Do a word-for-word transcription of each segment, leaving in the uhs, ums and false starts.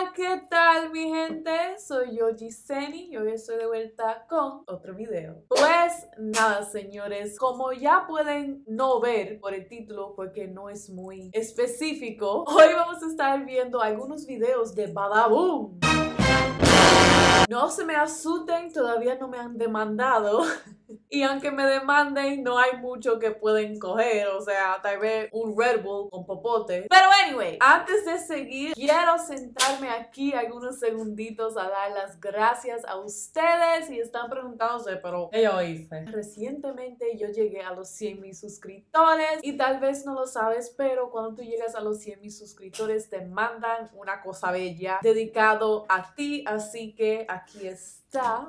Hola, ¿qué tal mi gente? Soy yo, Giseni, y hoy estoy de vuelta con otro video. Pues nada, señores, como ya pueden no ver por el título porque no es muy específico, hoy vamos a estar viendo algunos videos de Badaboom. No se me asusten, todavía no me han demandado. Y aunque me demanden, no hay mucho que pueden coger. O sea, tal vez un Red Bull con popote. Pero anyway, antes de seguir, quiero sentarme aquí algunos segunditos a dar las gracias a ustedes. Y están preguntándose, pero ¿qué yo hice? Recientemente yo llegué a los cien mil suscriptores. Y tal vez no lo sabes, pero cuando tú llegas a los cien mil suscriptores te mandan una cosa bella dedicado a ti. Así que aquí está.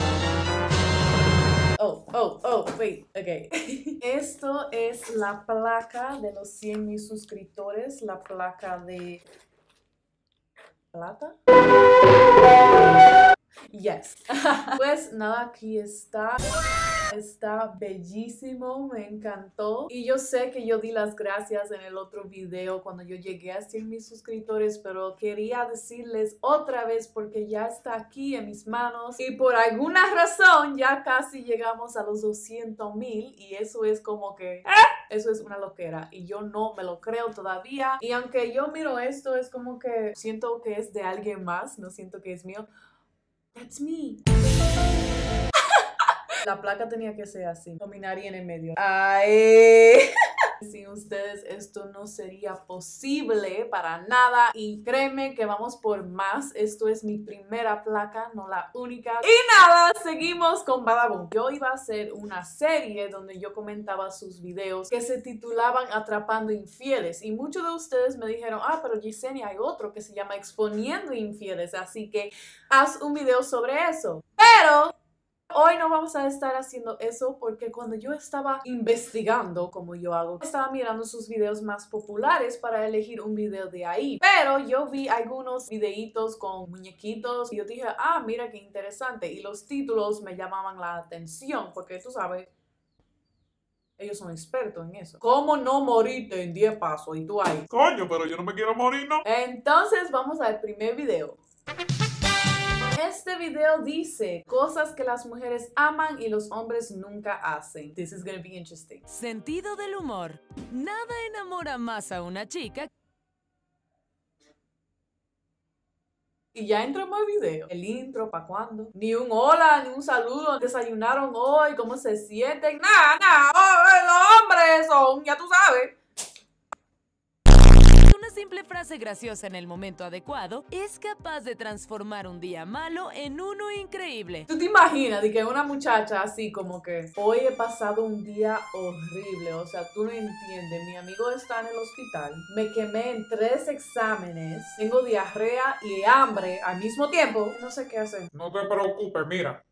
Oh, oh, oh, wait, ok. Esto es la placa de los cien mil suscriptores, la placa de plata. Yes. Pues nada, aquí está. Está bellísimo, me encantó. Y yo sé que yo di las gracias en el otro video cuando yo llegué a cien mil suscriptores, pero quería decirles otra vez porque ya está aquí en mis manos. Y por alguna razón ya casi llegamos a los doscientos mil y eso es como que... ¿eh? Eso es una loquera y yo no me lo creo todavía. Y aunque yo miro esto, es como que siento que es de alguien más, no siento que es mío. That's me. La placa tenía que ser así, dominaría en el medio. ¡Ay! Sin ustedes esto no sería posible para nada. Y créeme que vamos por más. Esto es mi primera placa, no la única. Y nada, seguimos con Badaboom. Yo iba a hacer una serie donde yo comentaba sus videos que se titulaban Atrapando Infieles. Y muchos de ustedes me dijeron, ah, pero Giseni, hay otro que se llama Exponiendo Infieles. Así que haz un video sobre eso. Pero... hoy no vamos a estar haciendo eso porque cuando yo estaba investigando, como yo hago, estaba mirando sus videos más populares para elegir un video de ahí. Pero yo vi algunos videitos con muñequitos y yo dije, ah, mira qué interesante. Y los títulos me llamaban la atención porque tú sabes, ellos son expertos en eso. ¿Cómo no morirte en diez pasos? Y tú ahí. Coño, pero yo no me quiero morir, ¿no? Entonces vamos al primer video. Este video dice cosas que las mujeres aman y los hombres nunca hacen. This is gonna be interesting. Sentido del humor. Nada enamora más a una chica. Y ya entramos al video. El intro, ¿para cuándo? Ni un hola, ni un saludo. ¿Desayunaron hoy? ¿Cómo se sienten? Nada, nada. Oh, los hombres son, ya tú sabes. Una simple frase graciosa en el momento adecuado es capaz de transformar un día malo en uno increíble. ¿Tú te imaginas de que una muchacha así como que hoy he pasado un día horrible? O sea, tú no entiendes. Mi amigo está en el hospital. Me quemé en tres exámenes. Tengo diarrea y hambre al mismo tiempo. No sé qué hacer. No te preocupes, mira.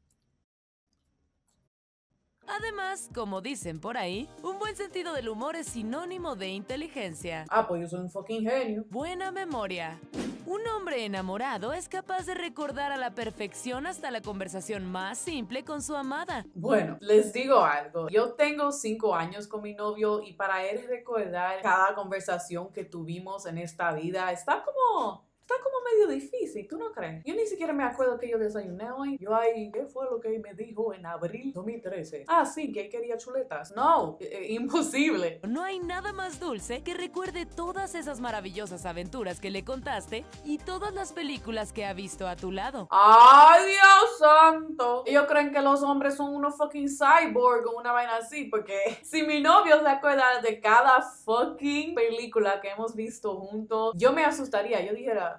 Además, como dicen por ahí, un buen sentido del humor es sinónimo de inteligencia. Ah, pues yo soy un fucking genio. Buena memoria. Un hombre enamorado es capaz de recordar a la perfección hasta la conversación más simple con su amada. Bueno, les digo algo. Yo tengo cinco años con mi novio y para él recordar cada conversación que tuvimos en esta vida está como... está como medio difícil, ¿tú no crees? Yo ni siquiera me acuerdo que yo desayuné hoy. Yo ahí, ¿qué fue lo que me dijo en abril dos mil trece? Ah, sí, que él quería chuletas. No, eh, imposible. No hay nada más dulce que recuerde todas esas maravillosas aventuras que le contaste y todas las películas que ha visto a tu lado. ¡Ay, Dios santo! Ellos creen que los hombres son unos fucking cyborg o una vaina así, porque si mi novio se acuerda de cada fucking película que hemos visto juntos, yo me asustaría. Yo dijera...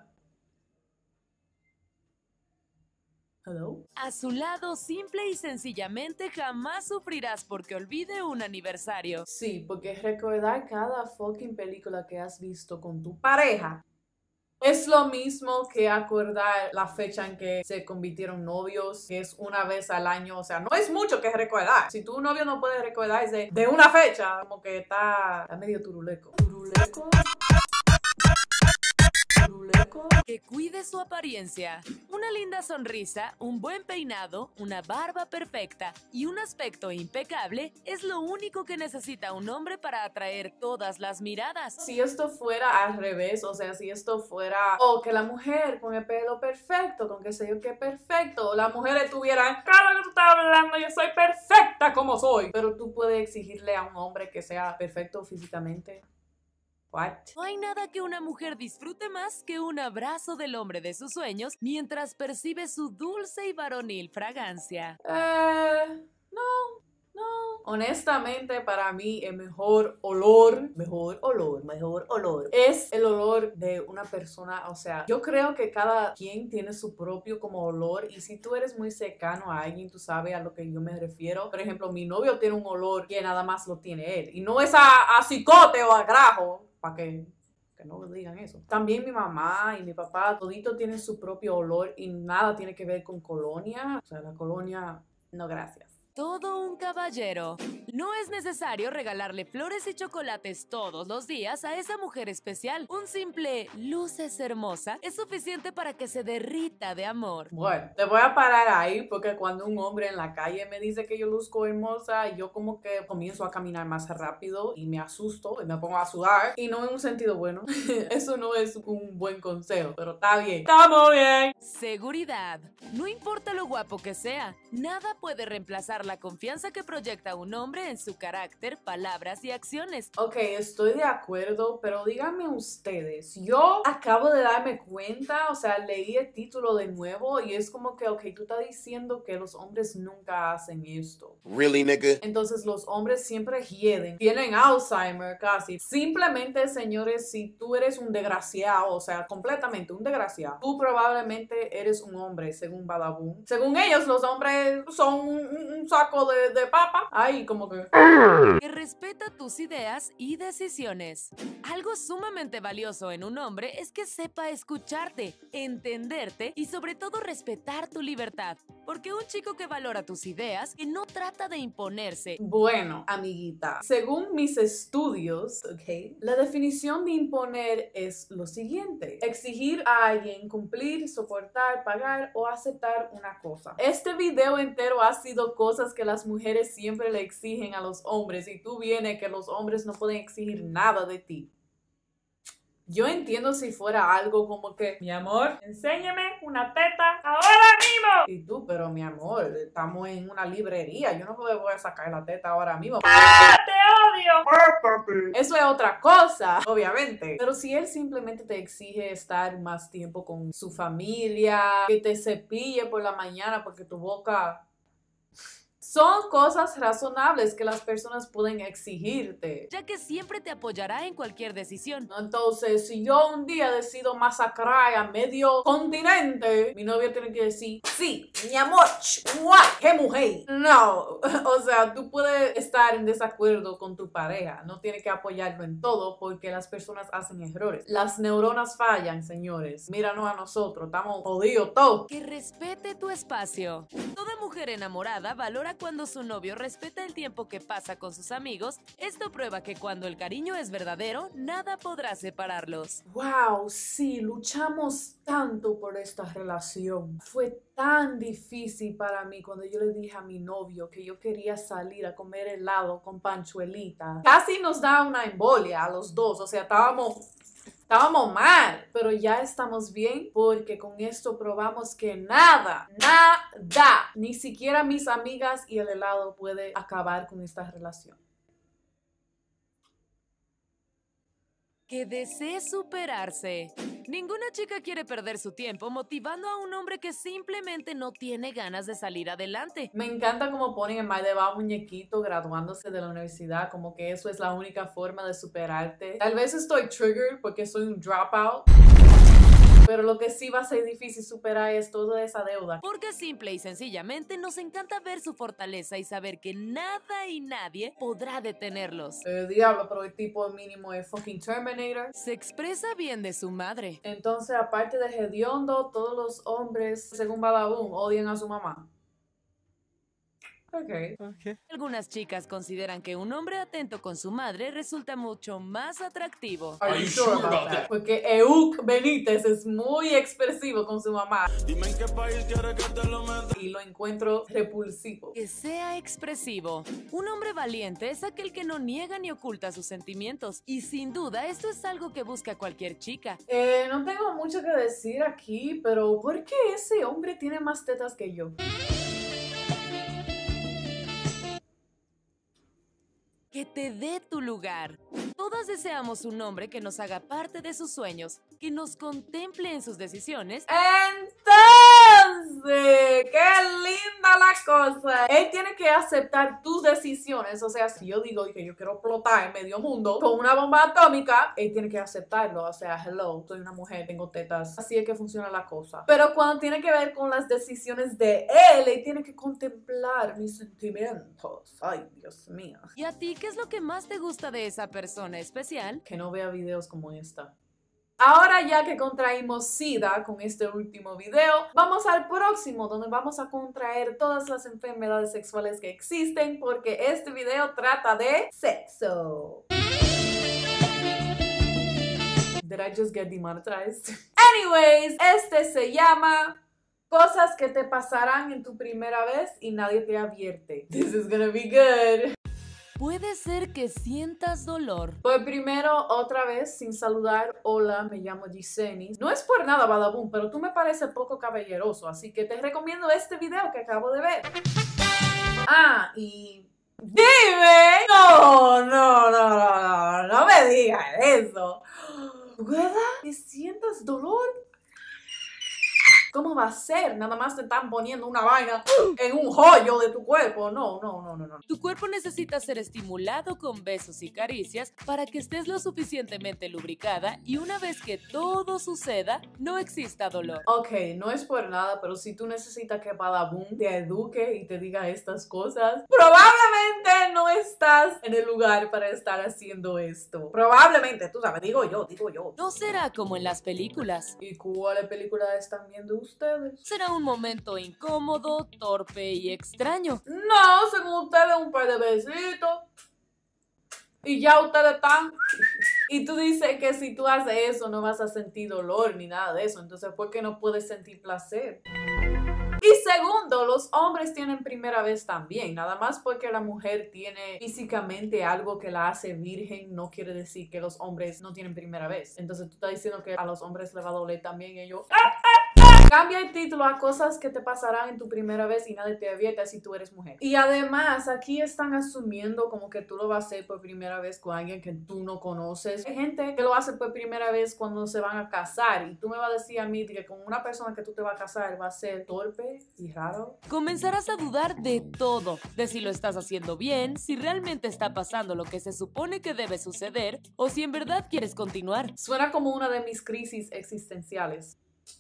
¿hello? A su lado, simple y sencillamente jamás sufrirás porque olvide un aniversario. Sí, porque recordar cada fucking película que has visto con tu pareja es lo mismo que acordar la fecha en que se convirtieron novios, que es una vez al año. O sea, no es mucho que recordar. Si tu novio no puede recordarse de una fecha, como que está, está medio turuleco. ¿Turuleco? que cuide su apariencia. Una linda sonrisa, un buen peinado, una barba perfecta y un aspecto impecable es lo único que necesita un hombre para atraer todas las miradas. Si esto fuera al revés, o sea, si esto fuera, o oh, que la mujer con el pelo perfecto, con qué sé yo qué perfecto, o la mujer estuviera, claro que tú estás hablando, yo soy perfecta como soy, pero tú puedes exigirle a un hombre que sea perfecto físicamente. What? No hay nada que una mujer disfrute más que un abrazo del hombre de sus sueños mientras percibe su dulce y varonil fragancia. Eh, no, no. Honestamente, para mí el mejor olor, mejor olor, mejor olor, es el olor de una persona. O sea, yo creo que cada quien tiene su propio como olor, y si tú eres muy cercano a alguien, tú sabes a lo que yo me refiero. Por ejemplo, mi novio tiene un olor que nada más lo tiene él, y no es a, a cicote o a grajo, para que... que no digan eso. También mi mamá y mi papá, todito tienen su propio olor y nada tiene que ver con colonia. O sea, la colonia, no gracias. Todo un caballero. No es necesario regalarle flores y chocolates todos los días a esa mujer especial. Un simple "luces hermosa" es suficiente para que se derrita de amor. Bueno, te voy a parar ahí porque cuando un hombre en la calle me dice que yo luzco hermosa, yo como que comienzo a caminar más rápido y me asusto y me pongo a sudar, y no en un sentido bueno. Eso no es un buen consejo, pero está bien. ¡Estamos bien! Seguridad. No importa lo guapo que sea, nada puede reemplazar la confianza que proyecta un hombre en su carácter, palabras y acciones. Ok, estoy de acuerdo, pero díganme ustedes, yo acabo de darme cuenta, o sea, leí el título de nuevo y es como que, ok, tú estás diciendo que los hombres nunca hacen esto. Really, nigga? Entonces los hombres siempre hieden, tienen Alzheimer casi. Simplemente, señores, si tú eres un desgraciado, o sea, completamente un desgraciado, tú probablemente eres un hombre, según Badabun. Según ellos, los hombres son un, un saco de, de papa. Ay, como que... Que respeta tus ideas y decisiones. Algo sumamente valioso en un hombre es que sepa escucharte, entenderte y sobre todo respetar tu libertad. Porque un chico que valora tus ideas, que no trata de imponerse. Bueno, amiguita, según mis estudios, ok, la definición de imponer es lo siguiente: exigir a alguien cumplir, soportar, pagar o aceptar una cosa. Este video entero ha sido cosas que las mujeres siempre le exigen a los hombres, y tú vienes que los hombres no pueden exigir nada de ti. Yo entiendo si fuera algo como que, mi amor, enséñame una teta ahora mismo. Y tú, pero mi amor, estamos en una librería, yo no voy a sacar la teta ahora mismo. ¡Ah, te odio! ¡Mátate! Eso es otra cosa, obviamente. Pero si él simplemente te exige estar más tiempo con su familia, que te cepille por la mañana porque tu boca... Son cosas razonables que las personas pueden exigirte. Ya que siempre te apoyará en cualquier decisión. Entonces, si yo un día decido masacrar a medio continente, mi novio tiene que decir, sí, mi amor, ¡guau! ¡Qué mujer! No, o sea, tú puedes estar en desacuerdo con tu pareja, no tienes que apoyarlo en todo porque las personas hacen errores. Las neuronas fallan, señores. Míranos a nosotros, estamos jodidos todos. Que respete tu espacio. Toda mujer enamorada valora cuando su novio respeta el tiempo que pasa con sus amigos. Esto prueba que cuando el cariño es verdadero, nada podrá separarlos. Wow, sí, luchamos tanto por esta relación. Fue tan difícil para mí cuando yo le dije a mi novio que yo quería salir a comer helado con Panchuelita. Casi nos da una embolia a los dos, o sea, estábamos... Estábamos mal, pero ya estamos bien porque con esto probamos que nada, nada, ni siquiera mis amigas y el helado puede acabar con esta relación. Que desee superarse. Ninguna chica quiere perder su tiempo motivando a un hombre que simplemente no tiene ganas de salir adelante. Me encanta cómo ponen en My Deba muñequito graduándose de la universidad, como que eso es la única forma de superarte. Tal vez estoy triggered porque soy un dropout, pero lo que sí va a ser difícil superar es toda esa deuda. Porque simple y sencillamente nos encanta ver su fortaleza y saber que nada y nadie podrá detenerlos. Eh, diablo, pero el tipo mínimo es fucking Terminator. Se expresa bien de su madre. Entonces, aparte de hediondo, todos los hombres, según Badabun, odian a su mamá. Okay. Okay. Algunas chicas consideran que un hombre atento con su madre resulta mucho más atractivo. Are you sure about that? Porque Euk Benítez es muy expresivo con su mamá. Dime en qué país quieres que te lo meta. Y lo encuentro repulsivo. Que sea expresivo. Un hombre valiente es aquel que no niega ni oculta sus sentimientos. Y sin duda, esto es algo que busca cualquier chica. Eh, no tengo mucho que decir aquí, pero ¿por qué ese hombre tiene más tetas que yo? Que te dé tu lugar. Todas deseamos un hombre que nos haga parte de sus sueños, que nos contemple en sus decisiones. Entonces, qué linda la cosa. Él tiene que aceptar tus decisiones. O sea, si yo digo que yo quiero explotar en medio mundo con una bomba atómica, él tiene que aceptarlo. O sea, hello, soy una mujer, tengo tetas. Así es que funciona la cosa. Pero cuando tiene que ver con las decisiones de él, él tiene que contemplar mis sentimientos. Ay, Dios mío. ¿Y a ti qué es lo que más te gusta de esa persona especial? Que no vea videos como esta. Ahora ya que contraímos SIDA con este último video, vamos al próximo donde vamos a contraer todas las enfermedades sexuales que existen porque este video trata de sexo. Did I just get demonetized? Anyways, este se llama cosas que te pasarán en tu primera vez y nadie te advierte. This is gonna be good. Puede ser que sientas dolor. Pues primero, otra vez, sin saludar, hola, me llamo Giseni. No es por nada, Badabun, pero tú me pareces poco caballeroso, así que te recomiendo este video que acabo de ver. Ah, y... ¡Dime! No, no, no, no, no, no me digas eso. ¿Verdad? ¿Que sientas dolor? ¿Cómo va a ser? Nada más te están poniendo una vaina en un joyo de tu cuerpo. No, no, no, no, no. Tu cuerpo necesita ser estimulado con besos y caricias para que estés lo suficientemente lubricada y una vez que todo suceda, no exista dolor. Ok, no es por nada, pero si tú necesitas que Badabun te eduque y te diga estas cosas, probablemente no estás en el lugar para estar haciendo esto. Probablemente, tú sabes, digo yo, digo yo. No será como en las películas. ¿Y cuáles películas están viendo ustedes? Será un momento incómodo, torpe y extraño. No, según ustedes un par de besitos y ya ustedes están. Y tú dices que si tú haces eso no vas a sentir dolor ni nada de eso. Entonces, ¿por qué no puedes sentir placer? Y segundo, los hombres tienen primera vez también. Nada más porque la mujer tiene físicamente algo que la hace virgen, no quiere decir que los hombres no tienen primera vez. Entonces tú estás diciendo que a los hombres les va a doler también ellos. Cambia el título a cosas que te pasarán en tu primera vez y nadie te advierte si tú eres mujer. Y además, aquí están asumiendo como que tú lo vas a hacer por primera vez con alguien que tú no conoces. Hay gente que lo hace por primera vez cuando se van a casar y tú me vas a decir a mí que con una persona que tú te vas a casar va a ser torpe y raro. Comenzarás a dudar de todo, de si lo estás haciendo bien, si realmente está pasando lo que se supone que debe suceder o si en verdad quieres continuar. Suena como una de mis crisis existenciales.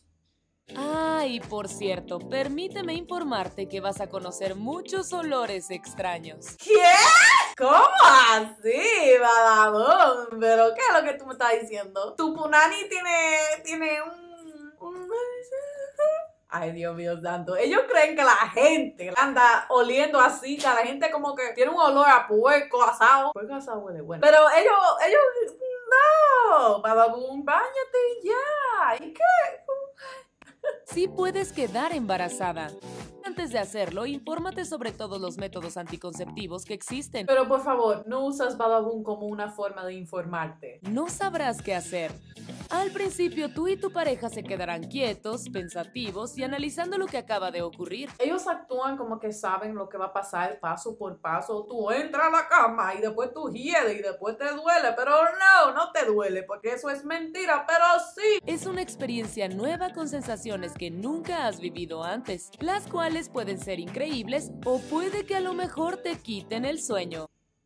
Ah, y por cierto, permíteme informarte que vas a conocer muchos olores extraños. ¿Qué? ¿Cómo así, Badabun? ¿Pero qué es lo que tú me estás diciendo? Tu punani tiene, tiene un, un... Ay, Dios mío santo. Ellos creen que la gente anda oliendo así, que la gente como que tiene un olor a puerco asado. Puerco asado huele bueno. Pero ellos, ellos, no, Badabun, báñate ya. ¿Y qué? Sí puedes quedar embarazada. Antes de hacerlo, infórmate sobre todos los métodos anticonceptivos que existen. Pero por favor, no usas Badabun como una forma de informarte. No sabrás qué hacer. Al principio, tú y tu pareja se quedarán quietos, pensativos y analizando lo que acaba de ocurrir. Ellos actúan como que saben lo que va a pasar paso por paso. Tú entras a la cama y después tú hiedes y después te duele. Pero no, no te duele porque eso es mentira, pero sí. Es una experiencia nueva con sensaciones que nunca has vivido antes, las cuales pueden ser increíbles o puede que a lo mejor te quiten el sueño.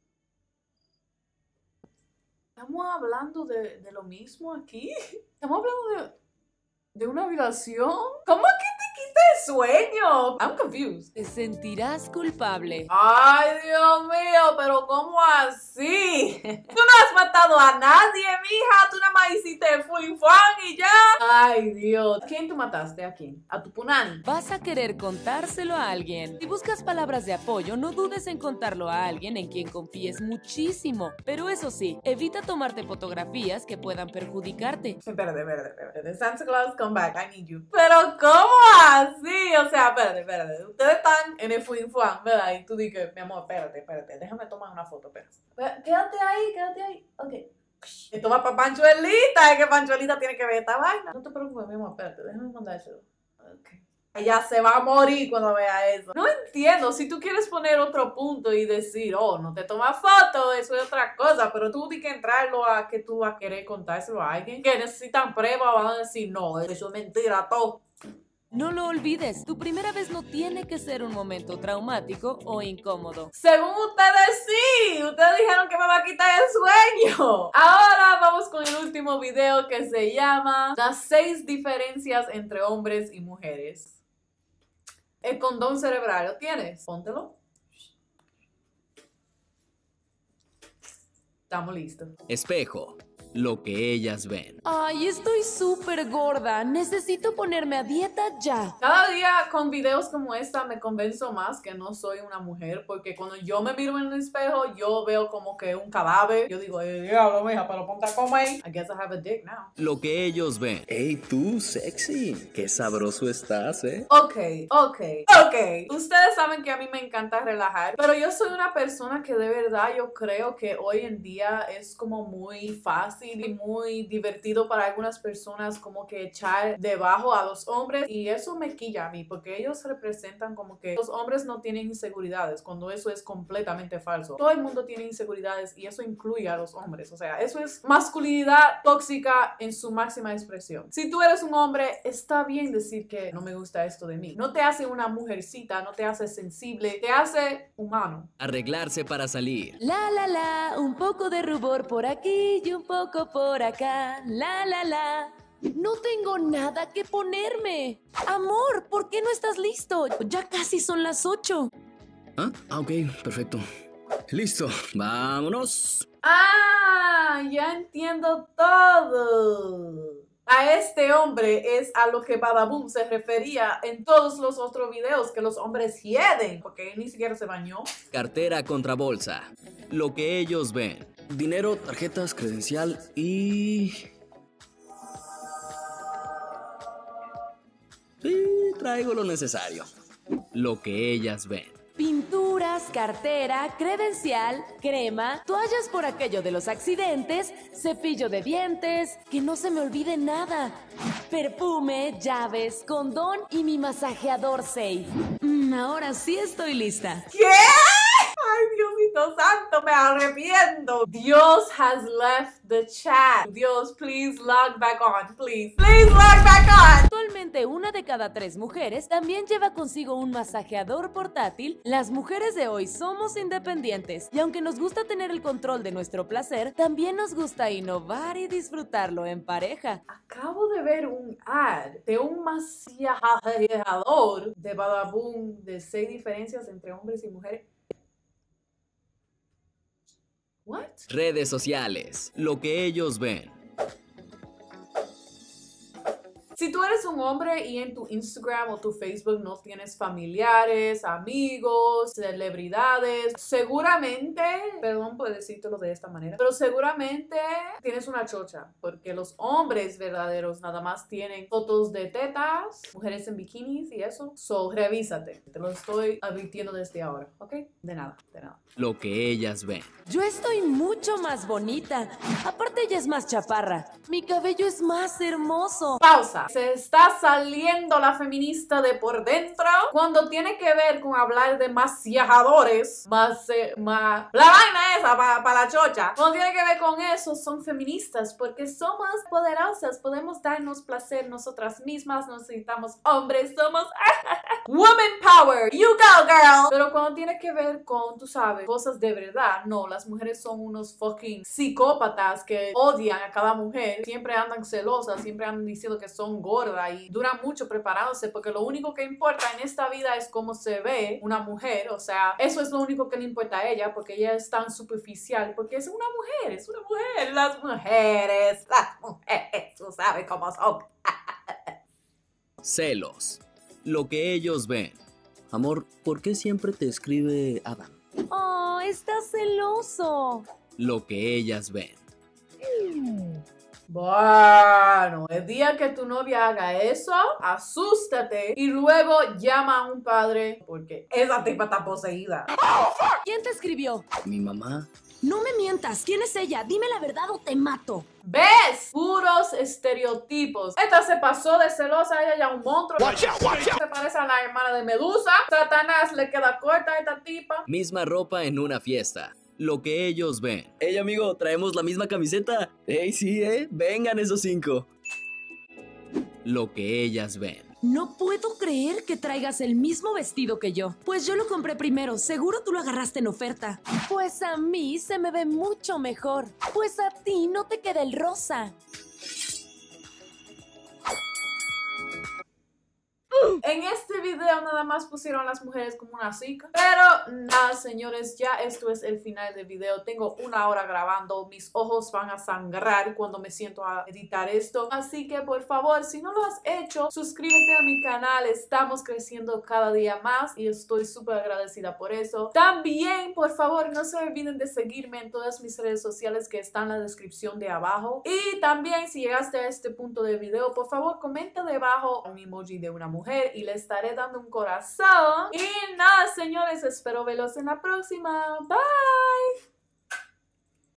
¿Estamos hablando de, de lo mismo aquí? ¿Estamos hablando de, de una violación? ¿Cómo que te quita el sueño? I'm confused. Te sentirás culpable. Ay, Dios mío, pero ¿cómo así? Tú no has matado a nadie, mija. Tú nada más hiciste fuin fan y ya. Ay, Dios. ¿A quién tú mataste? ¿A quién? ¿A tu punani? Vas a querer contárselo a alguien. Si buscas palabras de apoyo, no dudes en contarlo a alguien en quien confíes muchísimo. Pero eso sí, evita tomarte fotografías que puedan perjudicarte. Espérate, espérate, espérate. Santa Claus, come back. I need you. Pero, ¿cómo así? O sea, espérate, espérate. Ustedes están en el fuinfuan, ¿verdad? Y tú dices, mi amor, espérate, espérate. Déjame tomar una foto, espérate. Quédate ahí, quédate ahí. Ok. Esto va para Panchuelita, es que Panchuelita tiene que ver esta vaina. No te preocupes, mi amor, espérate, déjame mandárselo. Okay. Ella se va a morir cuando vea eso. No entiendo, si tú quieres poner otro punto y decir, oh, no te tomas foto, eso es otra cosa, pero tú tienes que entrarlo a que tú vas a querer contárselo a alguien que necesitan prueba, van a decir, no, eso es mentira, todo. No lo olvides, tu primera vez no tiene que ser un momento traumático o incómodo. Según ustedes sí, ustedes dijeron que me va a quitar el sueño. Ahora vamos con el último video que se llama Las seis diferencias entre hombres y mujeres. El condón cerebral, ¿lo tienes? Póntelo. Estamos listos. Espejo, lo que ellas ven. Ay, estoy súper gorda. Necesito ponerme a dieta ya. Cada día con videos como esta me convenzo más que no soy una mujer, porque cuando yo me miro en el espejo, yo veo como que un cadáver. Yo digo, eh, diablo, mija, pero ponte a comer. I guess I have a dick now. Lo que ellos ven. Hey, tú, sexy. Qué sabroso estás, ¿eh? Ok, ok, ok. Ustedes saben que a mí me encanta relajar, pero yo soy una persona que de verdad yo creo que hoy en día es como muy fácil y muy divertido para algunas personas como que echar debajo a los hombres, y eso me quilla a mí porque ellos representan como que los hombres no tienen inseguridades, cuando eso es completamente falso. Todo el mundo tiene inseguridades y eso incluye a los hombres, o sea, eso es masculinidad tóxica en su máxima expresión. Si tú eres un hombre, está bien decir que no me gusta esto de mí. No te hace una mujercita, no te hace sensible, te hace humano. Arreglarse para salir. La la la, un poco de rubor por aquí y un poco por acá. La la la. No tengo nada que ponerme. Amor, ¿por qué no estás listo? Ya casi son las ocho. ¿Ah? Ah, ok, perfecto. Listo, vámonos. Ah, ya entiendo todo. A este hombre es a lo que Badaboom se refería en todos los otros videos, que los hombres hieden, porque él ni siquiera se bañó. Cartera contra bolsa. Lo que ellos ven. Dinero, tarjetas, credencial y... Sí, traigo lo necesario. Lo que ellas ven. Pinturas, cartera, credencial, crema, toallas por aquello de los accidentes, cepillo de dientes, que no se me olvide nada, perfume, llaves, condón y mi masajeador safe. Mm, ahora sí estoy lista. ¿Qué? Ay, Diosito santo, me arrepiento. Dios has left the chat. Dios, please log back on, please. Please log back on. Actualmente una de cada tres mujeres también lleva consigo un masajeador portátil. Las mujeres de hoy somos independientes y aunque nos gusta tener el control de nuestro placer, también nos gusta innovar y disfrutarlo en pareja. Acabo de ver un ad de un masajeador de Badaboom de seis diferencias entre hombres y mujeres. What? Redes sociales. Lo que ellos ven. Si tú eres un hombre y en tu Instagram o tu Facebook no tienes familiares, amigos, celebridades, seguramente, perdón por decírtelo de esta manera, pero seguramente tienes una chocha, porque los hombres verdaderos nada más tienen fotos de tetas, mujeres en bikinis y eso. So, revísate. Te lo estoy advirtiendo desde ahora, ¿ok? De nada, de nada. Lo que ellas ven. Yo estoy mucho más bonita. Aparte ella es más chaparra. Mi cabello es más hermoso. Pausa. Se está saliendo la feminista de por dentro cuando tiene que ver con hablar de masajeadores, más, eh, más, la vaina esa para pa la chocha. Cuando tiene que ver con eso, son feministas porque somos poderosas, podemos darnos placer nosotras mismas, no necesitamos hombres, somos woman power, you go girl. Pero cuando tiene que ver con, tú sabes, cosas de verdad, no, las mujeres son unos fucking psicópatas que odian a cada mujer, siempre andan celosas, siempre andan diciendo que son gorda y duran mucho preparándose porque lo único que importa en esta vida es cómo se ve una mujer, o sea, eso es lo único que le importa a ella porque ella es tan superficial porque es una mujer, es una mujer, las mujeres, las mujeres, tú sabes cómo son. Celos. Lo que ellos ven. Amor, ¿por qué siempre te escribe Adam? Oh, estás celoso. Lo que ellas ven. Bueno, el día que tu novia haga eso, asústate y luego llama a un padre porque esa tipa está poseída. ¿Quién te escribió? Mi mamá. No me mientas. ¿Quién es ella? Dime la verdad o te mato. ¿Ves? Puros estereotipos. Esta se pasó de celosa, ella ya un monstruo. Se parece a la hermana de Medusa. Satanás le queda corta a esta tipa. Misma ropa en una fiesta. Lo que ellos ven. Hey amigo, ¿traemos la misma camiseta? Hey, sí, ¿eh? Vengan esos cinco. Lo que ellas ven. No puedo creer que traigas el mismo vestido que yo. Pues yo lo compré primero. Seguro tú lo agarraste en oferta. Pues a mí se me ve mucho mejor. Pues a ti no te queda el rosa. En este video nada más pusieron a las mujeres como una zica. Pero nada, señores, ya esto es el final del video. Tengo una hora grabando. Mis ojos van a sangrar cuando me siento a editar esto. Así que por favor, si no lo has hecho, suscríbete a mi canal. Estamos creciendo cada día más y estoy súper agradecida por eso. También, por favor, no se olviden de seguirme en todas mis redes sociales que están en la descripción de abajo. Y también, si llegaste a este punto del video, por favor, comenta debajo un emoji de una mujer y le estaré dando un corazón. Y nada, señores, espero verlos en la próxima. Bye.